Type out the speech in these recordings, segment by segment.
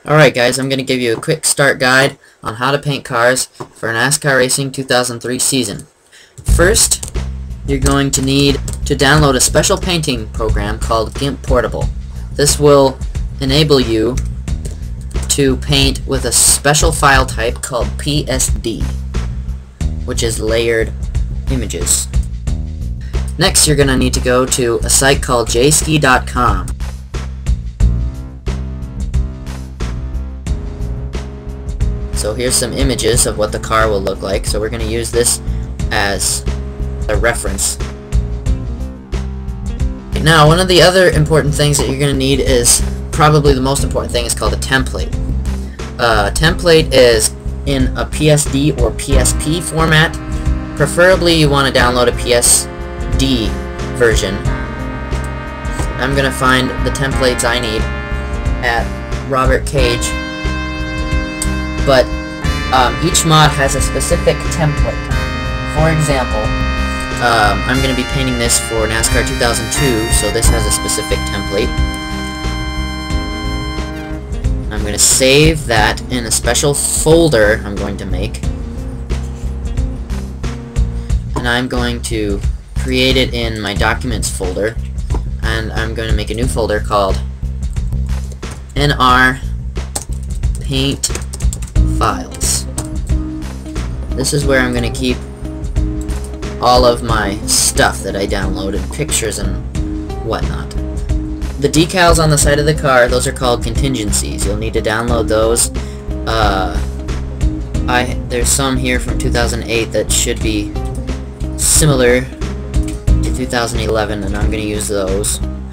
Alright guys, I'm going to give you a quick start guide on how to paint cars for NASCAR Racing 2003 season. First, you're going to need to download a special painting program called GIMP Portable. This will enable you to paint with a special file type called PSD, which is layered images. Next, you're going to need to go to a site called jski.com. So here's some images of what the car will look like. So we're going to use this as a reference. Now, one of the other important things that you're going to need is, probably the most important thing, is called a template. A template is in a PSD or PSP format. Preferably you want to download a PSD version. I'm going to find the templates I need at Robert Cage. But each mod has a specific template. For example, I'm going to be painting this for NASCAR 2002, so this has a specific template. I'm going to save that in a special folder I'm going to make. And I'm going to create it in my Documents folder. And I'm going to make a new folder called NR Paint Files. This is where I'm going to keep all of my stuff that I downloaded, pictures and whatnot. The decals on the side of the car, those are called contingencies. You'll need to download those. There's some here from 2008 that should be similar to 2011, and I'm going to use those.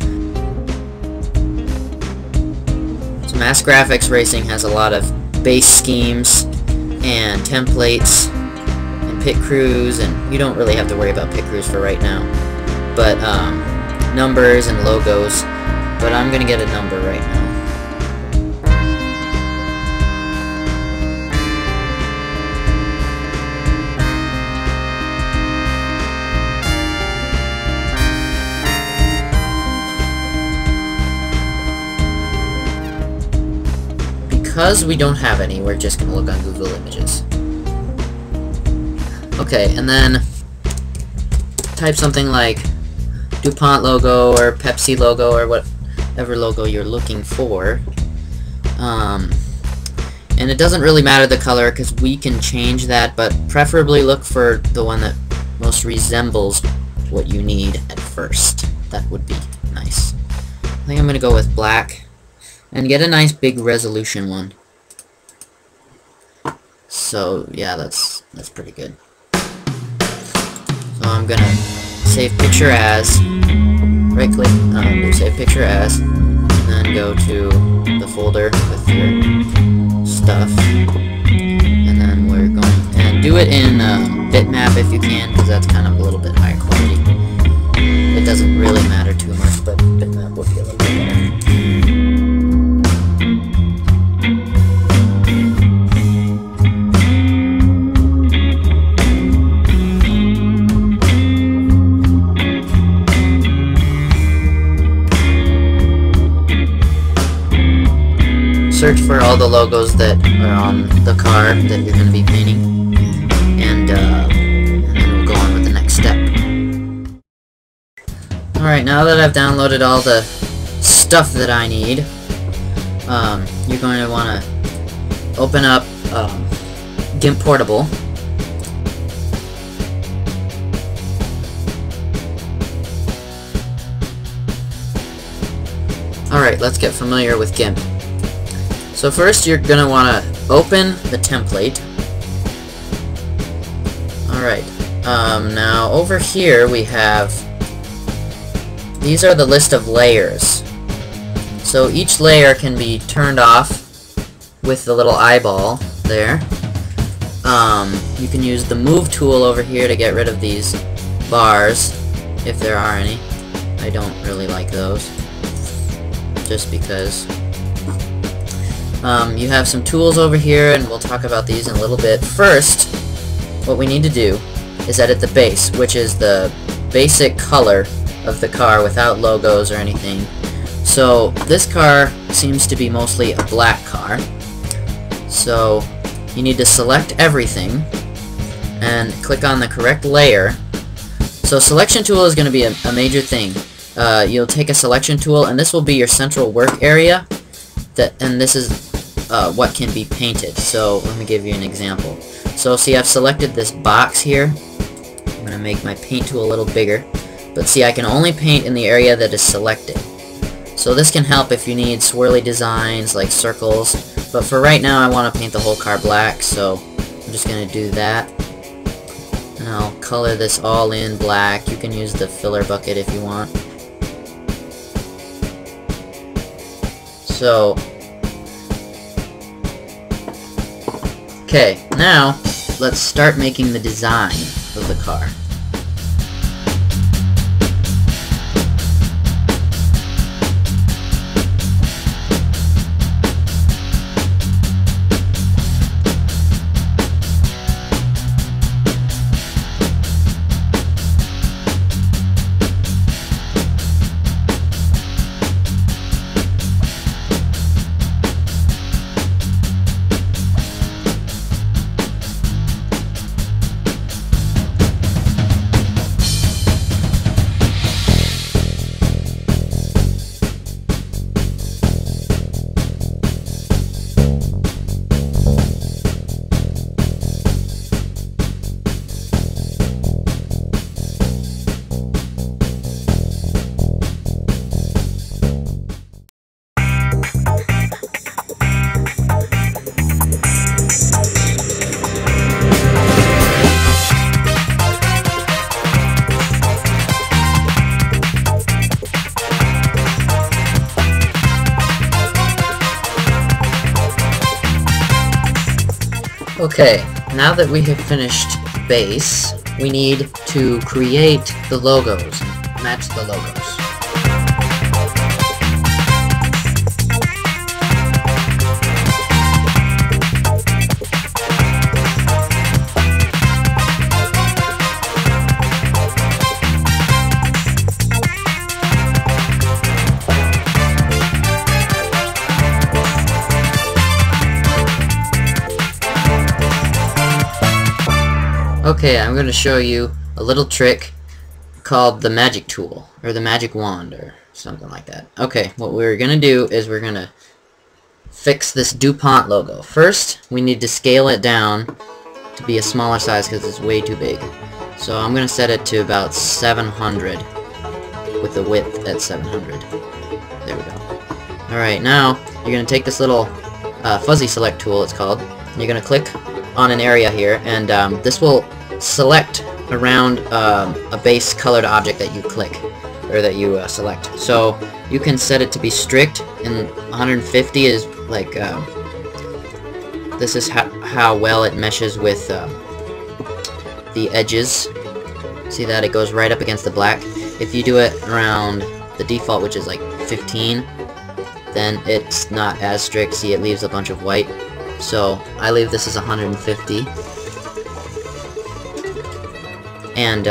So Mass Graphics Racing has a lot of base schemes and templates and pit crews, and you don't really have to worry about pit crews for right now, but numbers and logos. But I'm gonna get a number right now. Because we don't have any, we're just going to look on Google Images. Okay, and then type something like DuPont logo or Pepsi logo or whatever logo you're looking for. And it doesn't really matter the color because we can change that, but preferably look for the one that most resembles what you need at first. That would be nice. I think I'm going to go with black. And get a nice big resolution one. So yeah, that's pretty good. So I'm gonna save picture as, right click, do save picture as, and then go to the folder with your stuff, and then we're going, and do it in bitmap if you can, because that's kind of a little bit higher quality. It doesn't really matter too much, but bitmap would be a little bit better. Search for all the logos that are on the car that you're going to be painting, and then we'll go on with the next step. Alright, now that I've downloaded all the stuff that I need, you're going to want to open up GIMP Portable. Alright, let's get familiar with GIMP. So first you're going to want to open the template. Alright, now over here we have, these are the list of layers. So each layer can be turned off with the little eyeball there. You can use the move tool over here to get rid of these bars, if there are any. I don't really like those, just because. You have some tools over here, and we'll talk about these in a little bit. First, what we need to do is edit the base, which is the basic color of the car without logos or anything. So this car seems to be mostly a black car. So you need to select everything and click on the correct layer. So selection tool is going to be a major thing. You'll take a selection tool, and this will be your central work area. And this is what can be painted. So let me give you an example. So see, I've selected this box here. I'm going to make my paint tool a little bigger. But see, I can only paint in the area that is selected. So this can help if you need swirly designs like circles. But for right now, I want to paint the whole car black, so I'm just going to do that. And I'll color this all in black. You can use the filler bucket if you want. So, okay, now let's start making the design of the car. Okay, now that we have finished base, we need to create the logos, match the logos. Okay, I'm going to show you a little trick called the magic tool, or the magic wand, or something like that. Okay, what we're going to do is we're going to fix this DuPont logo. First, we need to scale it down to be a smaller size because it's way too big. So I'm going to set it to about 700 with the width at 700. There we go. Alright, now you're going to take this little fuzzy select tool, it's called, and you're going to click on an area here, and this will select around a base colored object that you click, or that you select. So you can set it to be strict, and 150 is like, this is how well it meshes with the edges. See that? It goes right up against the black. If you do it around the default, which is like 15, then it's not as strict. See, it leaves a bunch of white. So I leave this as 150. And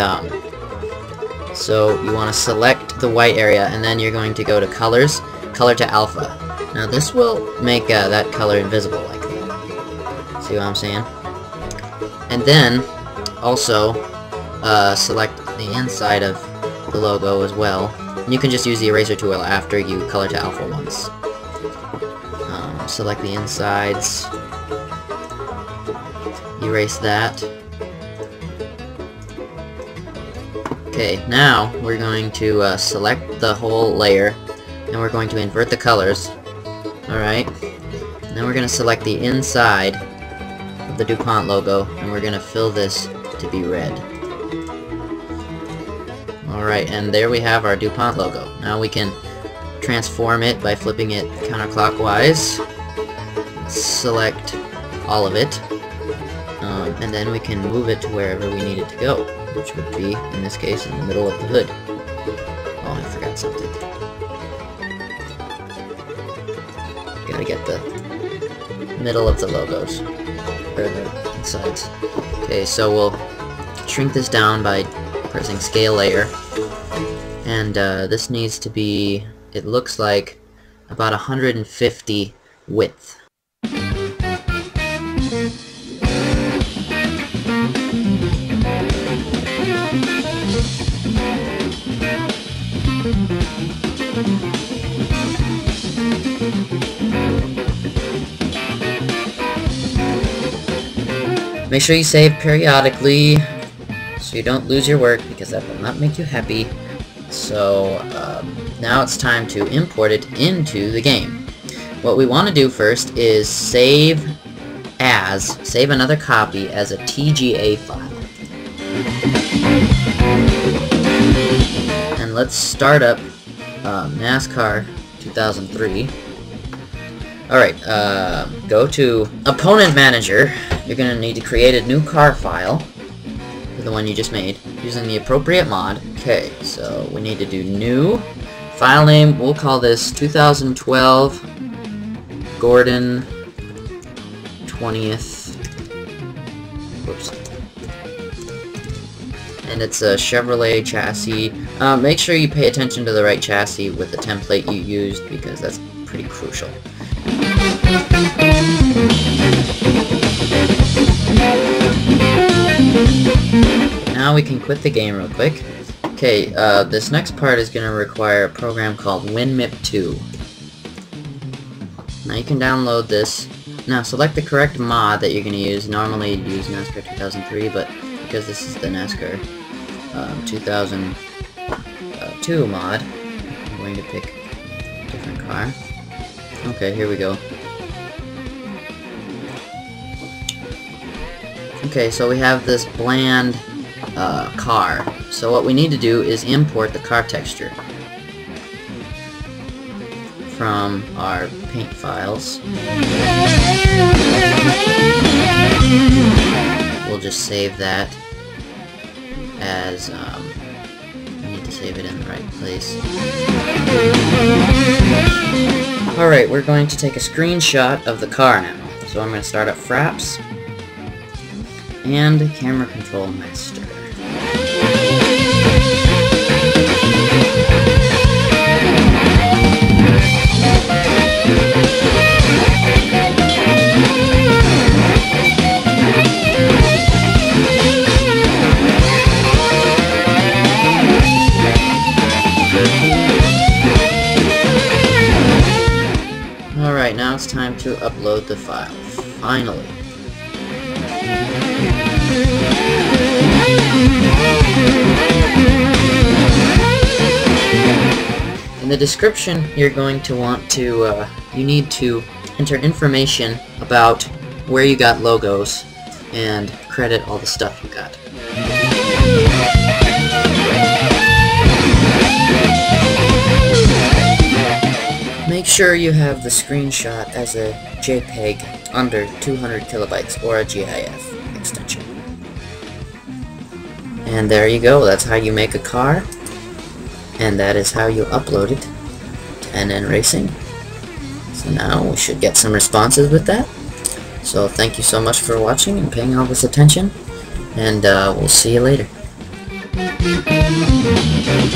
so you want to select the white area, and then you're going to go to colors, color to alpha. Now this will make that color invisible like that. See what I'm saying? And then also select the inside of the logo as well. And you can just use the eraser tool after you color to alpha once. Select the insides, erase that. Okay, now we're going to select the whole layer, and we're going to invert the colors. Alright, then we're going to select the inside of the DuPont logo, and we're going to fill this to be red. Alright, and there we have our DuPont logo. Now we can transform it by flipping it counterclockwise. Select all of it, and then we can move it to wherever we need it to go, which would be, in this case, in the middle of the hood. Oh, I forgot something. Gotta get the middle of the logos, or the insides. Okay, so we'll shrink this down by pressing scale layer, and this needs to be it looks like about 150 width. Make sure you save periodically so you don't lose your work, because that will not make you happy. So now it's time to import it into the game. What we want to do first is save another copy as a TGA file. And let's start up NASCAR 2003. Alright, go to Opponent Manager. You're going to need to create a new car file for the one you just made using the appropriate mod. Okay, so we need to do new. File name, we'll call this 2012 Gordon 20th. Whoops. And it's a Chevrolet chassis. Make sure you pay attention to the right chassis with the template you used, because that's pretty crucial. Now we can quit the game real quick. Okay, this next part is going to require a program called WinMip2. Now you can download this. Now select the correct mod that you're going to use. Normally you'd use NASCAR 2003, but because this is the NASCAR 2002 mod, I'm going to pick a different car. Okay, here we go. Okay, so we have this bland car. So what we need to do is import the car texture from our paint files. We'll just save that as, we need to save it in the right place. Alright, we're going to take a screenshot of the car now. So I'm going to start up Fraps and Camera Control Master. Alright, now it's time to upload the file. Finally. In the description, you're going to want to, you need to enter information about where you got logos and credit all the stuff you got. Make sure you have the screenshot as a JPEG under 200 kilobytes or a GIF extension. And there you go, that's how you make a car, and that is how you upload it to NN Racing. So now we should get some responses with that. So thank you so much for watching and paying all this attention, and we'll see you later.